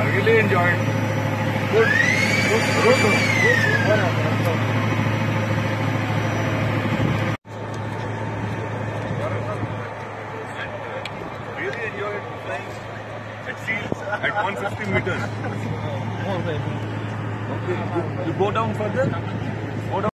really enjoyed. Good. Really enjoyed flying at fields at 150 meters. Okay. You go down further?